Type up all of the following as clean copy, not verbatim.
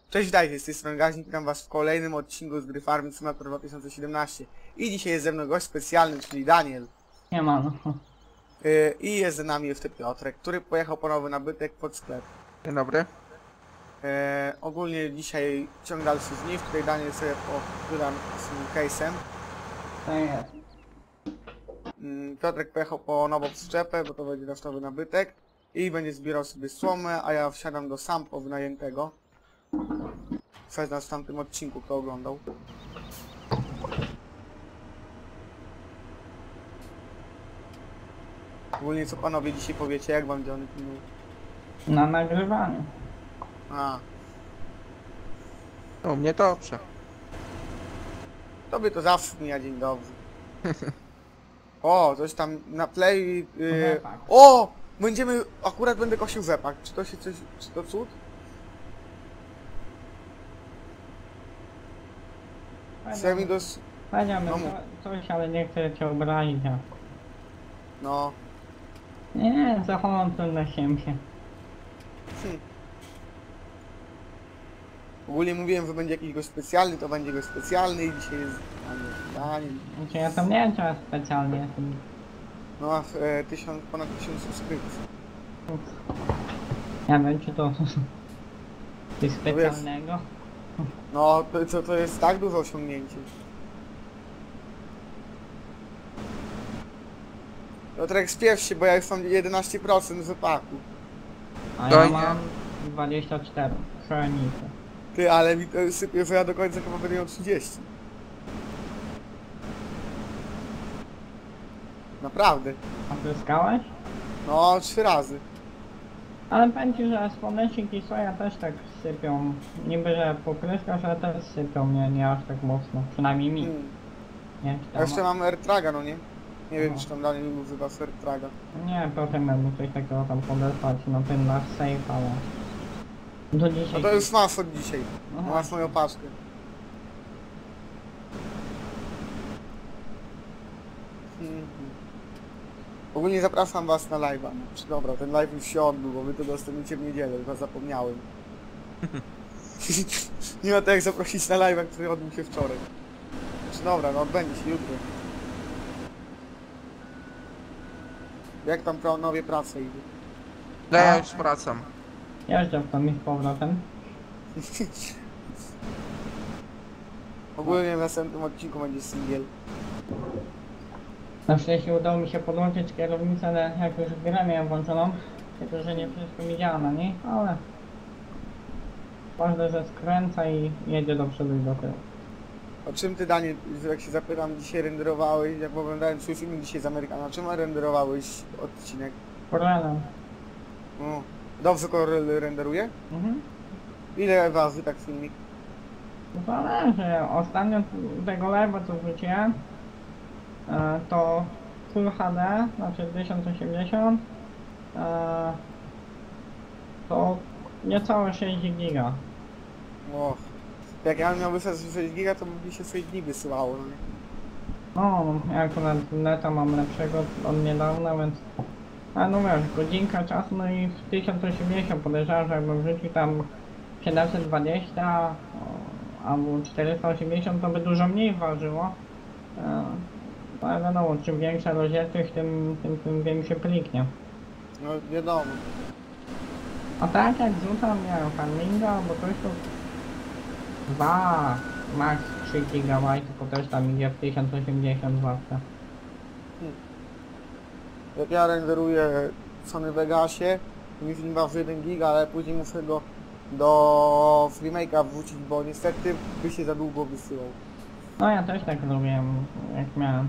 Cześć, witajcie, z tej strony Gaźnik, witam was w kolejnym odcinku z gry Farming Simulator 2017. I dzisiaj jest ze mną gość specjalny, czyli Daniel. Nie ma, no. I jest z nami jeszcze Piotrek, który pojechał po nowy nabytek pod sklep. Dzień dobry. Ogólnie dzisiaj ciąg dalszy z nich, tutaj Daniel sobie pochylam z tym case'em. To jest. Piotrek pojechał po nową przyczepę, bo to będzie nasz nowy nabytek. I będzie zbierał sobie słomę, a ja wsiadam do Sampo wynajętego. Słuchaj nas w tamtym odcinku, kto oglądał. Ogólnie co panowie dzisiaj powiecie, jak wam dzień minął? Na nagrywaniu. A, U mnie dobrze. tobie to zawsze mija dzień dobry. O, coś tam na play... Rzepak. O! Będziemy... Akurat będę kosił rzepak. Czy to się coś... Czy to cud? Chce mi dos... Powiedziałbym No mów. coś, ale nie chcę cię obrazić. No... Nie, zachowam to dla siebie. Ogólnie mówiłem, że będzie jakiś gość specjalny, to będzie gość specjalny i dzisiaj jest... Daniel. Znaczy ja tam nie wiem, czy ja specjalnie jestem. No ma ponad 1000 subskrypcji. Ja wiem, czy to coś specjalnego. No, to jest tak duże osiągnięcie. Piotrek, spiesz się, bo ja już mam 11% rzepaku. A To ja nie. mam 24. Pszenicę. Ty, ale mi to sypie, że ja do końca chyba będę miał 30. Naprawdę. A pryskałeś? No, 3 razy. Ale powiem ci, że słonecznik i soja też tak sypią. Niby, że popryskasz, ale też sypią, nie aż tak mocno. Przynajmniej mi. Nie, czy A tam... jeszcze mam AirTraga, no nie? Nie wiem, No. czy tam dalej nie używa AirTraga. Nie, potem mu coś takiego tam podesłać, no ten nasz safe, ale... Do dzisiaj... No to już masz od dzisiaj. No Masz właśnie. moją paczkę. Ogólnie zapraszam was na live'a. Znaczy, dobra, ten live już się odbył, bo wy to dostaniecie w niedzielę, chyba zapomniałem. Nie ma tak jak zaprosić na live'a, który odbył się wczoraj. Znaczy, dobra, no odbędzie się jutro. Jak tam nowie prace idą? No ja już wracam. Jeżdżę w tam i z powrotem. Ogólnie w następnym odcinku będzie singiel. Na szczęście udało mi się podłączyć kierownicę, ale jak już grę miałem włączoną, tylko że nie wszystko mi działa na niej, ale... Ważne, że skręca i jedzie do przodu i do tyłu. O czym ty, Daniel, jak się zapytam, dzisiaj renderowałeś, jak oglądałem swój filmik dzisiaj z Amerykana, czym renderowałeś odcinek? Corelem. No, dobrze Corel renderuje? Mhm. Ile waży tak filmik? Zależy. Ostatnio tego live'a co wrzuciłem, to Full HD, znaczy 1080, to niecałe 6 giga. Och, jak ja bym miał wysłać 6 giga, to by mi się 6 dni wysyłało, no nie? No, ja akurat neta mam lepszego od niedawna, więc... A no wiesz, godzinka czasu, no i w 1080 podejrzewam, że jakbym wrzucił tam 720 albo 480, to by dużo mniej ważyło. Ale wiadomo, czym większa rozdzielczość, tym większy plik, nie? No wiadomo. A tak jak rzucam ja farminga, bo coś to 2, max 3 GB, to też tam idzie w 1080 zawsze. Jak ja renderuję w Sony Vegasie, to mi film waży 1 giga, ale później muszę go do FreeMake'a wrzucić, bo niestety by się za długo wysyłał. No ja też tak robiłem, jak miałem.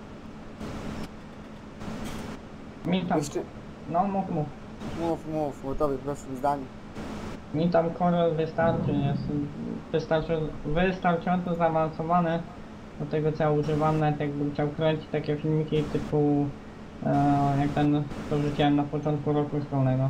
Mi tam... Jeszcze, No mów. mów, bo tobie proszę zdanie. Mi tam Corel wystarczy, jest wystarczająco zaawansowany do tego co ja używam, nawet jakbym chciał kręcić takie filmiki typu jak ten, co rzuciłem na początku roku szkolnego.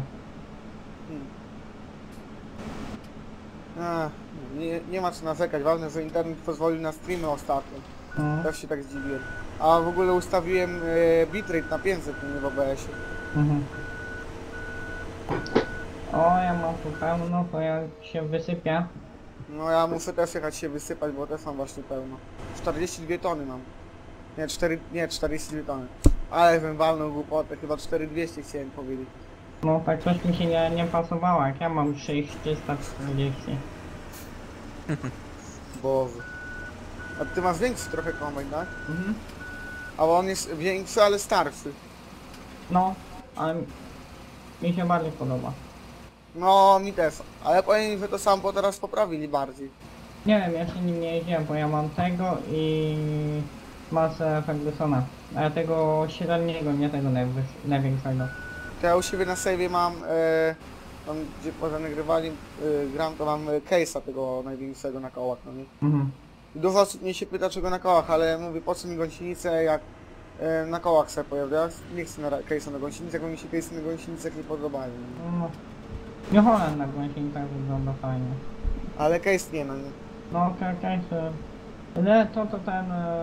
Nie ma co narzekać, ważne, że internet pozwolił na streamy ostatnio. Mhm. Też się tak zdziwiłem. A w ogóle ustawiłem bitrate na 500 w OBS-ie. Mhm. O, ja mam tu pełno, to jak się wysypie, No ja muszę też jechać się wysypać, bo też mam właśnie pełno. 42 tony mam. Nie, 42 tony. Ale bym walnął głupotę, chyba 4200 chciałem powiedzieć. No tak coś mi się nie pasowało, jak ja mam 6340. Boże. A ty masz większy trochę kombajn, tak? Mhm. A on jest większy, ale starszy. No, ale mi się bardziej podoba. No, mi też. Ale powiem, że to samo teraz poprawili bardziej. Nie wiem, ja się nim nie jeździłem, bo ja mam tego i masę Fergusona. A ja tego średniego, nie tego największego. To ja u siebie na save'ie mam, tam gdzie poza nagrywali gram, to mam case'a tego największego na kołach, no nie? Mhm. I dużo osób mnie się pyta czego na kołach, ale mówię po co mi gąsienicę jak na kołach sobie pojawia. Ja nie chcę na case'a na gąsienicach, bo mi się case'y na gąsienicach nie podobają. No. Nie Holland na gąsienicach wygląda fajnie. Ale case nie, no nie. No, ale to ten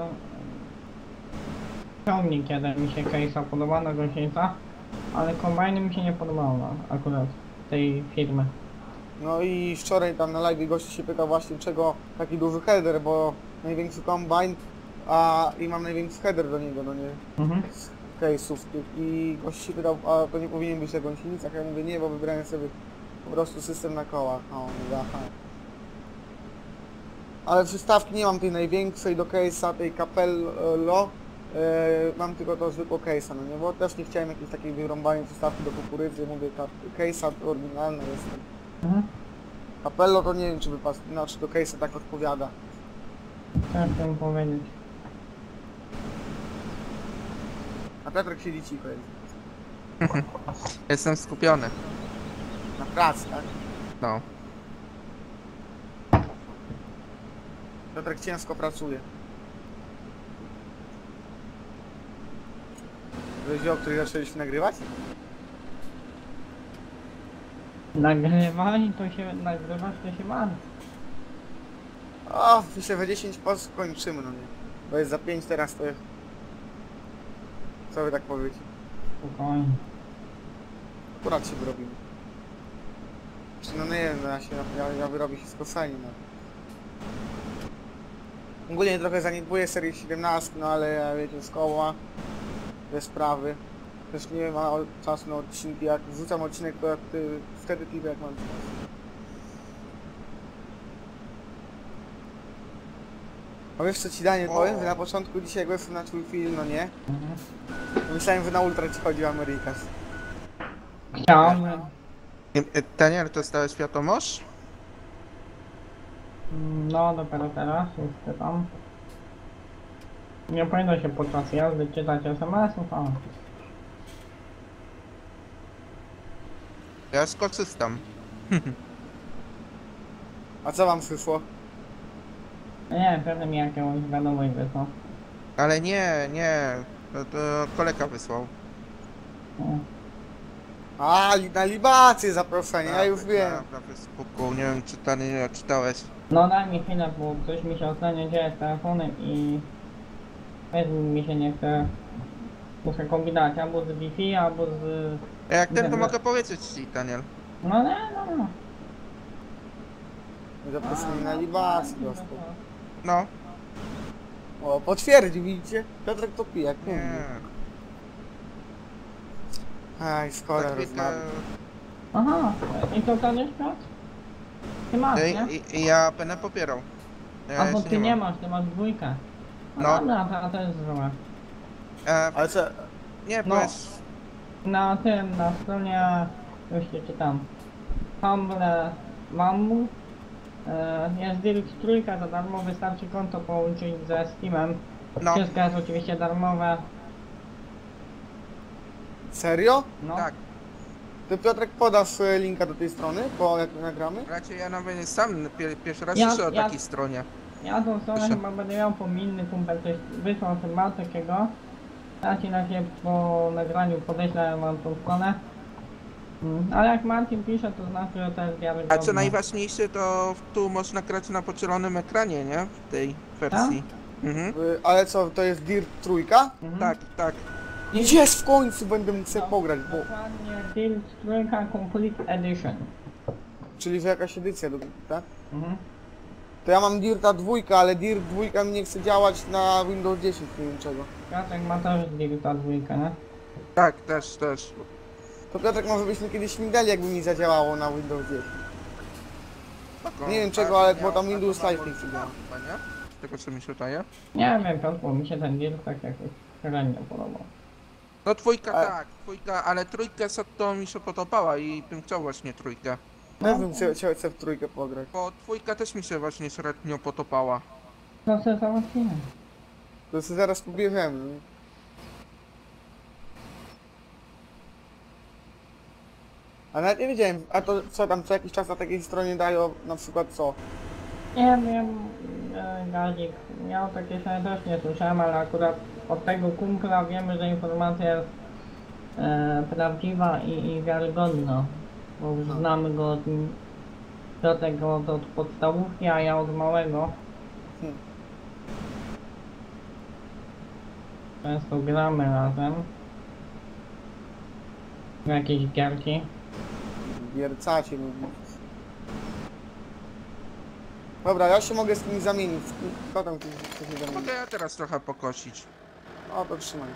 ciągnik jeden mi się case'a podoba na gąsienica, ale kombajny mi się nie podobało akurat tej firmy. No i wczoraj tam na live gościu się pytał właśnie czego taki duży header, bo największy kombajn, i mam największy header do niego, no nie? Mhm. Z case'ów tych i gość się pytał, a to nie powinien być na gąsienicach, ja mówię nie, bo wybrałem sobie po prostu system na kołach, a on mówi aha. Ale przystawki nie mam tej największej do case'a, tej Capello, mam tylko to zwykłe case'a, no nie, bo też nie chciałem jakiejś takiej wyrąbanej przystawki do kukurydzy, mówię case'a oryginalna jest. Mhm. Capello to nie wiem czy znaczy do case'a tak odpowiada. Co chciałem powiedzieć? A Piotrek siedzi cicho jest. Jestem skupiony. Na pracy, tak? No. Piotrek ciężko pracuje. Wiesz, o której zaczęliśmy nagrywać? Nagrywać to się ma. O, myślę, że 10 kończymy, no nie. Bo jest za 5 teraz, to jest... Co by tak powiedzieć? Spokojnie. Akurat się wyrobimy. Czy no nie wiem, no ja wyrobię się z kosani, no. Ogólnie trochę zaniedbuję serię 17, no ale ja wiecie, z koła, te sprawy. Też nie ma czasu na odcinki, jak wrzucam odcinek, to wtedy tylko jak mam czas. A wiesz co ci Daniel powiem, że na początku dzisiaj głosem na twój film, no nie? Mhm. Myślałem, że na ultra ci chodził Amerikas. Chciałbym. Daniel, to stałeś światomoż? No dopiero teraz, jeszcze tam. Nie powinno się podczas jazdy czytać SMS-ów, ale... Ja skorzystam. A co wam przyszło? Nie, pewnie mi jakąś wiadomość wysłał. Ale nie. To kolega wysłał. No. A, na libację zaproszenie, ja już wiem. Na Facebooku, nie wiem czy Daniel czytałeś. No daj mi chwilę, bo coś mi się ostatnio dzieje z telefonem i... mi się nie chce... Muszę kombinować albo z Wi-Fi, albo z... Jak ten to Dobra. mogę powiedzieć ci, Daniel. No nie, no. Zaproszenie na libację dostał. No. O, potwierdził, widzicie? Piotrek to pije, jak mówi. Nie. Aj, skoro Tak, rozmawiam. Aha, i to ten jest Piotr? Ty masz, nie? Ja będę popierał. Ja A bo jeszcze ty nie mam. masz, ty masz dwójkę. No, No. dobra, to jest złe. Ale co? Nie, No. bo jest... Na tym, na stronie, już się czytam. Humble Mamu. Jest Dirk trójka za darmo, wystarczy konto połączyć ze Steamem. No, Wszystko jest oczywiście darmowe. Serio? No. tak. Ty Piotrek podasz linka do tej strony, po jak nagramy? Raczej ja nawet sam pierwszy raz Ja- słyszę o ja- takiej stronie. Ja tą stronę Proszę. chyba będę miał, bo mi inny kumpel coś wysłał chyba takiego. Ja ci na razie po nagraniu podeślę wam tą stronę. Ale jak Marcin pisze, to znaczy, że to jest wiarygodne. A co najważniejsze, to tu można grać na podzielonym ekranie, nie? W tej wersji. Mhm. Ale co, to jest Dirt trójka? Tak, tak. Jest w końcu, będę mógł sobie pograć, bo... Dokładnie, Dirt trójka Complete Edition. Czyli że jakaś edycja, tak? Mhm. To ja mam Dirta 2, ale Dirt 2 mi nie chce działać na Windows 10, nie wiem czego. Piotrek ma też Dirta 2, nie? Tak, też. To Piotrek, może byśmy kiedyś śmigali, jakby mi zadziałało na Windows 10. Spoko. Nie wiem A czego, ale miał- bo tam a to Windows na Live nie chce Wolfsburga działać. chyba, nie? Z tego co mi się wydaje. Nie wiem, Piotr, bo mi się ten Dirt tak jakoś średnio podobał. No trójka Ale- tak, trójka, ale trójkę to mi się podobała i bym chciał właśnie trójkę. Ja bym chcę w trójkę pograć. Bo trójka też mi się właśnie średnio potopała. No co załatwimy? To sobie zaraz pobierzemy. nie? A nawet nie wiedziałem, a to co tam co jakiś czas na takiej stronie dają, na przykład co? Nie wiem, Gazik miał takie się też nie słyszałem, ale akurat od tego kumpla wiemy, że informacja jest prawdziwa i wiarygodna. Bo już No. znamy go do tego od podstawówki, a ja od małego. Hmm. Często gramy razem. W jakieś gierki. Wiercacie lubi. Dobra, ja się mogę z kimś zamienić. Kto tam chce się zamienić? Mogę ja teraz trochę pokosić. O, to trzymaj.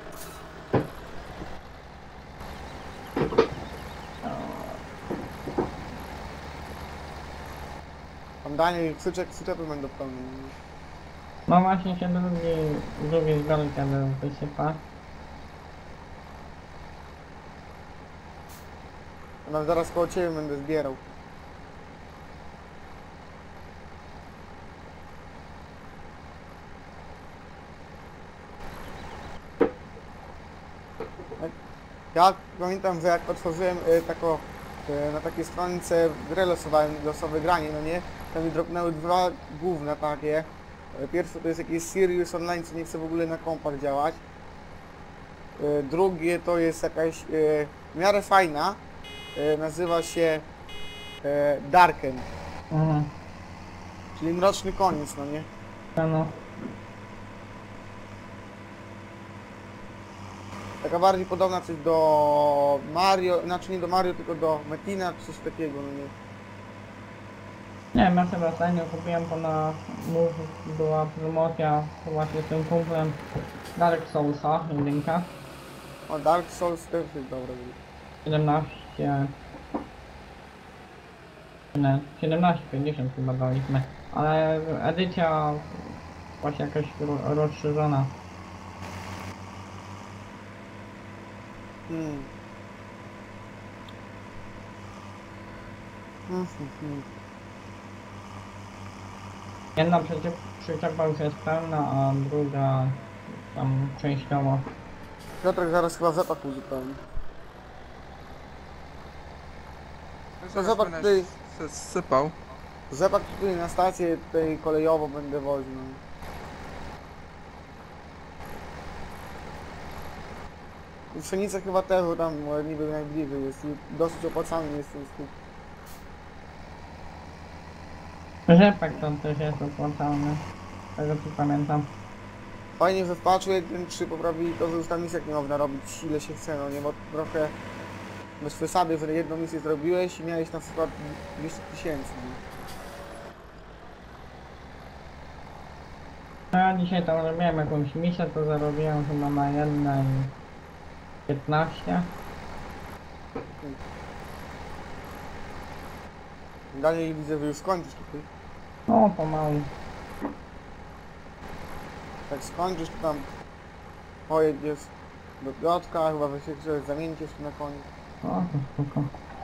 Tam Daniel przyczepy będą pełne. No właśnie się drugi zbiorkę wysypa. No zaraz koło ciebie będę zbierał. Ja pamiętam, że jak otworzyłem na takiej stronce grę losowe granie, no nie? Tam mi dropnęły dwa główne takie. Pierwsze to jest jakieś Sirius Online, co nie chce w ogóle na kompach działać. Drugie to jest jakaś w miarę fajna. Nazywa się Darken, Mhm. czyli Mroczny Koniec, no nie? No. Taka bardziej podobna coś do Mario, znaczy nie do Mario, tylko do Metina, czy coś takiego, no nie? Nie wiem, ja sobie ostatnio kupiłem, bo na Move była promocja właśnie z tym kumplem Dark Soulsa, jedynka. O, Dark Souls też jest dobre. 17... Nie, 17,50 chyba daliśmy. Ale edycja właśnie jakaś rozszerzona. Hmm. Jedna przyczepa już jest pełna, a druga tam częściowo. Piotrek zaraz chyba zapach uzupełni. Zaraz zobacz, będę ty- sypał. Rzepak tutaj na stację tej kolejową będę woził. No. I pszenica chyba też, bo tam niby najbliżej jest i dosyć opłacalny jest ten skup. Rzepak tam też jest opłacalny. Z tego co pamiętam. Fajnie, że w patchu 1.3 poprawili to, że już tam misek nie można robić ile się chce, no nie, bo trochę bez przesady, że jedną misję zrobiłeś i miałeś na przykład 200 000. No ja dzisiaj tam robiłem jakąś misję, to zarobiłem chyba na jednej 15. Dalej widzę, że już skończysz tutaj. No pomału. Jak skończysz, to tam pojedziesz do Piotrka, chyba że się chcesz zamienić jeszcze na koniec. O, to spoko.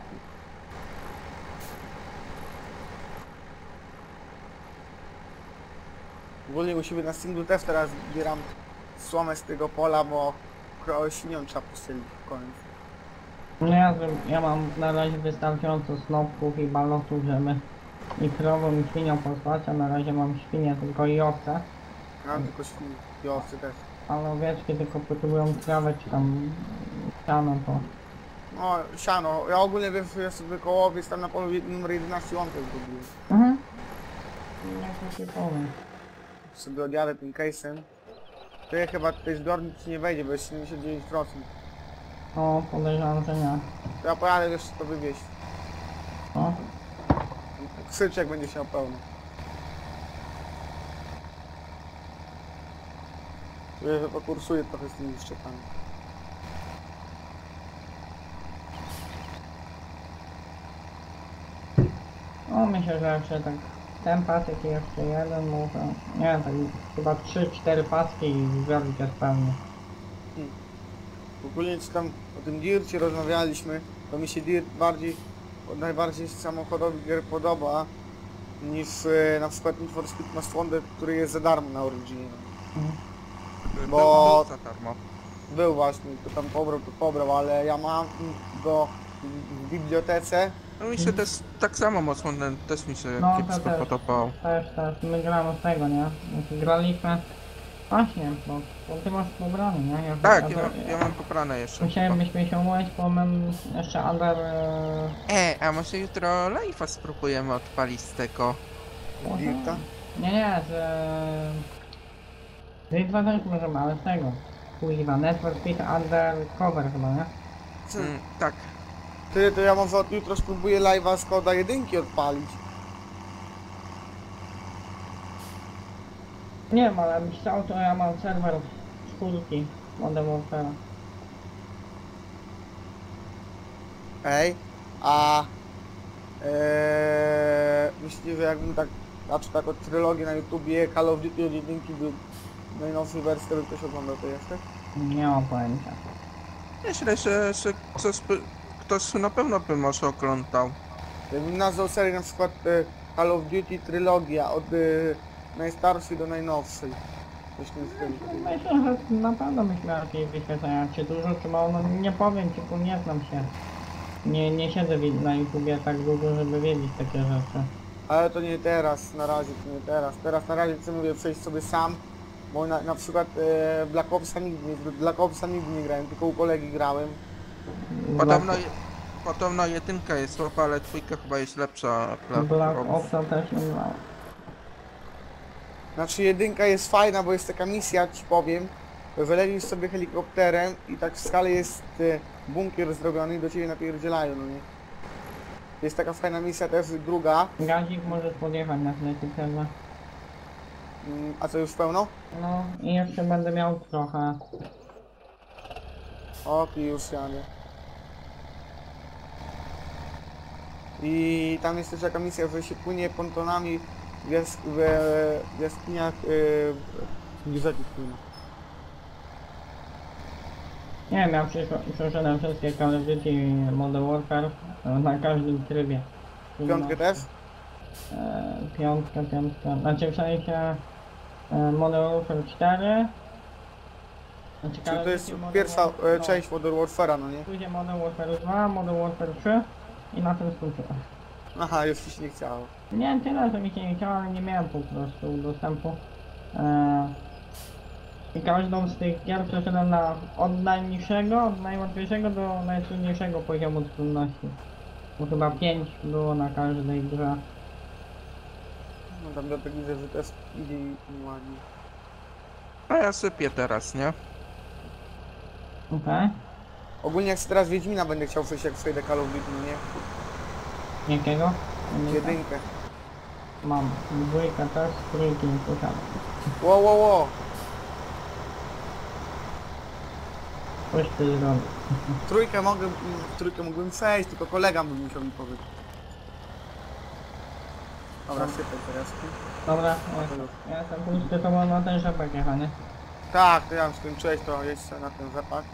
Ogólnie u siebie na singlu też teraz zbieram słomę z tego pola, bo świnią trzeba pościelić w końcu. No ja mam na razie wystarczająco snopków i balotów, żeby i krową i świnią posłać, a na razie mam świnie tylko i owce. Ja mam tylko świni i owce też. Ale owieczki tylko potrzebują trawę czy tam siano to. No, siano. Ja ogólnie wiem, że ja sobie koło owiec tam na polu numer 11 łąkę zgubiłem. Mhm. Jak się powiem. Sobie odjadę tym case'em. To ja chyba tutaj zbiornik ci nie wejdzie, bo jest 79%. O, podejrzewam, że nie. To ja pojadę jeszcze to wywieźć. O, Krzycz jak będzie się pełno. Że pokursuję trochę z tymi szczepami. No myślę, że jeszcze tak ten pasek i jeszcze jeden może, nie tak chyba 3-4 paski i zrobić jest pełny. Ogólnie czy tam o tym dircie rozmawialiśmy, to mi się dirt najbardziej z samochodowych gier podoba niż na przykład Need for Speed Most Wanted, który jest za darmo na Originie. Bo- Był za darmo. Był właśnie, to tam pobrał, ale ja mam go w bibliotece. No mi się też tak samo mocno, też mi się No, kiepsko to też. podobał. Też, my gramy z tego, nie? Graliśmy, właśnie, bo ty masz pobrany, nie? Tak, ja mam poprane jeszcze. Musielibyśmy się umówić, bo mam jeszcze under... A może jutro live'a spróbujemy odpalić z tego. Dirta. Nie, z dwa też możemy, ale z tego. Kuźwa, Network Speed Undercover chyba, nie? Tak. To ja może od jutro spróbuję live'a z Koda 1 odpalić. Nie wiem, ale jakbyś chciał, to ja mam serwer czwórki Modern Warfare. Ej, a myślicie, że jakbym tak, znaczy tak od trylogii na YouTubie Call of Duty od jedynki był najnowszy wersji, to by ktoś oglądał to jeszcze? Nie mam pojęcia. Myślę, że ktoś na pewno by może oglądał. Jakbym nazwał serię na przykład Call of Duty trylogia od najstarszej do najnowszej. Coś w tym stylu. Myślę, że na pewno byśmy jakieś wyświetlenia, czy dużo, czy mało, no nie powiem ci, bo nie znam się. Nie siedzę na YouTubie tak długo, żeby wiedzieć takie rzeczy. Ale to nie teraz, na razie to nie teraz. Teraz na razie chcę mówię przejść sobie sam, bo na przykład Black Opsa nigdy nie grałem, tylko u kolegi grałem. Podobno jedynka jest słaba, ale dwójka chyba jest lepsza. Black Opsa też nie grałem. Znaczy jedynka jest fajna, bo jest taka misja, ci powiem. Wylecisz sobie helikopterem i tak w skale jest bunkier zrobiony i do ciebie napierdzielają, no nie? Jest taka fajna misja też, druga. Gazik możesz podjechać na helikopterze. A co już pełno? No i jeszcze będę miał trochę. Okej, już jadę. I tam jest też taka misja, że się płynie pontonami w jaskiniach rzeki płyną. Nie wiem, ja przeszedłem wszystkie Call of Duty Modern Warfare na każdym trybie. Piątkę też? Piątkę, znaczy w sensie Modern Warfare 4. Znaczy, Czyli to jest pierwsza część Modern Warfare'a, no nie? Pójdzie Modern Warfare 2, Modern Warfare 3 i na tym skończyłem. Aha, już ci się nie chciało. Nie tyle, że mi się nie chciało, ale nie miałem po prostu dostępu. I każdą z tych gier przeszedłem od najniższego, od najłatwiejszego do najtrudniejszego poziomu trudności. Bo chyba 5 było na każdej grze. No tam do tego widzę, że też idzie i ładnie. A ja sypię teraz, nie? Okej. Ogólnie jak teraz Wiedźmina będę chciał przejść, jak przejdę Call of Duty, no nie? Jakiego? Jedynkę. Mam. Dwójkę też, trójki nie posiadam. Ło. Coś ty zrobił. Trójkę mógłbym przejść, tylko kolega by musiał mi powiedzieć. Dobra, sypę teraz. Dobra, ja jestem pusty, to mam na ten rzepek jechać, nie? Tak, to ja bym skończyłeś, to jeszcze na ten rzepak.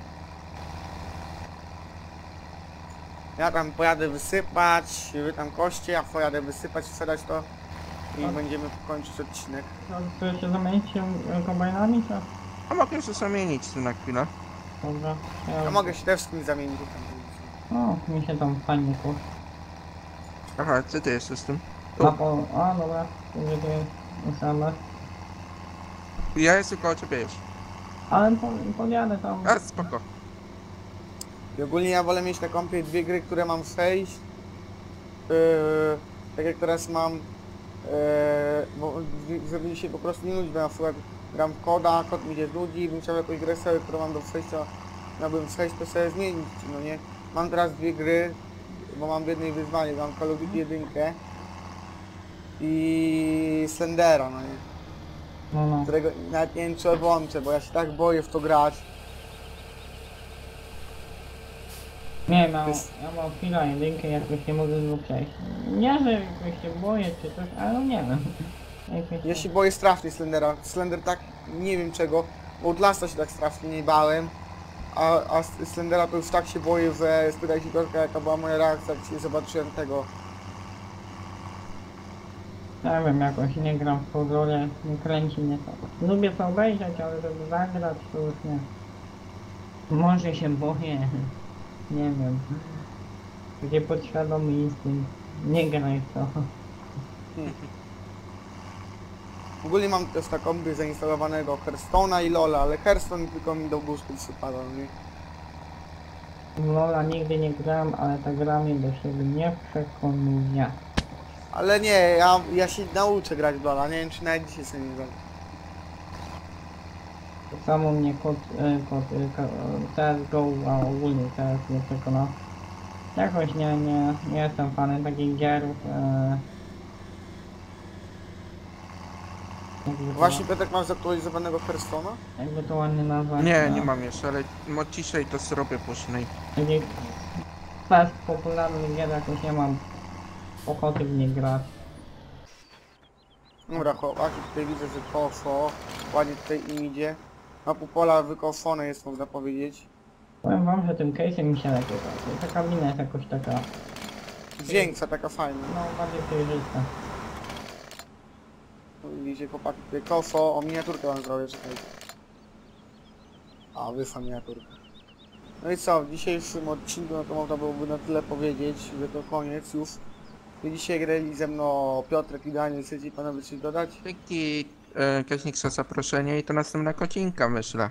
Ja tam pojadę wysypać, wy tam koście, ja pojadę wysypać, sprzedać to i będziemy kończyć odcinek. No, chcesz się zamienić się kombajnami, czy? A mogę się zamienić tu na chwilę. Dobra. Ja mogę się też z kimś zamienić. No, mi się tam fajnie poszło. Aha, co ty jesteś z tym? Tu. A dobra, gdzie tu jest ustalone. Ja jestem koło ciebie już. Ale podjadę tam. A, spoko. I ogólnie ja wolę mieć na kompie dwie gry, które mam przejść. Tak jak teraz mam, bo żeby się po prostu nie nudzić, bo na przykład gram w Koda, Kod mi się nudzi, bym chciał jakąś grę sobie, którą mam do przejścia, miałbym przejść, to sobie zmienić, no nie? Mam teraz dwie gry, bo mam w jednej wyzwanie, mam Call of Duty 1 i Slendera, no nie? No. którego nawet nie wiem czy włączę, bo ja się tak boję w to grać. Nie no, Jest- ja mam chwilę jedynkę, jakoś nie mogę go przejść. Nie, że jakoś się boję czy coś, ale no nie wiem. Jakoś Ja się boję strasznie Slendera. Slender tak, nie wiem czego, bo od Lasta się tak strasznie nie bałem. A Slendera to już tak się boję, że spytaj się Piotrka jaka była moja reakcja, jak się zobaczyłem tego. nie wiem, jakoś nie gram w horrorze, nie kręci mnie to. Lubię to obejrzeć, ale żeby zagrać to już nie. Może się boję, nie wiem. Gdzie podświadomy instynkt. Nie graj w to. Ogólnie mam też taką gry zainstalowanego Hearthstone'a i Lola, ale Hearthstone tylko mi do gustu przypada, nie? W Lola nigdy nie grałem, ale ta gra mnie do siebie nie przekonuje. Ale nie, ja się nauczę grać w Lola, nie wiem czy nawet dzisiaj sobie nie gram. To samo mnie CSGO, a ogólnie teraz nie przekonał. Jakoś nie jestem fanem takich gier. Jakby to, Właśnie Piotrek masz zaktualizowanego Hearthstone'a? jakby to ładnie nazwać. Nie, nie mam jeszcze, ale dzisiaj to zrobię później. Takich fast popularnych gier jakoś nie mam ochoty w nie grać. Dobra chłopaki, tutaj widzę, że koszo, ładnie tutaj im idzie. Na pół pola wykoszone jest, można powiedzieć. Powiem wam, że tym case'em mi się lepiej pracuje. Ta kabina jest jakoś taka, Większa, taka fajna. no bardziej przejrzysta. Widzicie chłopaki, tutaj koszo, o miniaturkę wam zrobię, czekajcie. A, wysła miniaturka. No i co, w dzisiejszym odcinku no to można byłoby na tyle powiedzieć, że to koniec już. Dzisiaj grali ze mną Piotrek i Daniel, chcecie panowie coś dodać? Dzięki Kaźnik za zaproszenie i to następna kocinka myślę.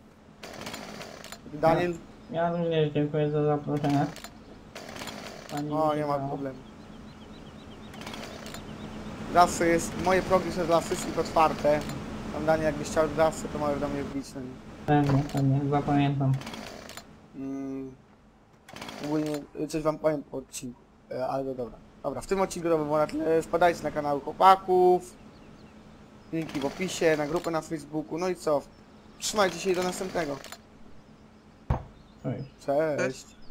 Daniel? Ja również dziękuję za zaproszenie. Pani O, nie ma wybrała. problemu. Zawsze jest, moje progi są dla wszystkich otwarte. Tam Daniel jakbyś chciał zawsze, to możesz do mnie wbić, no nie? Pewnie, zapamiętam. Ogólnie coś wam powiem po odcinku, ale no dobra. Dobra, w tym odcinku to by było na tyle. Wpadajcie na kanały chłopaków. Linki w opisie, na grupę na Facebooku. No i co? Trzymajcie się i do następnego. Cześć. Cześć.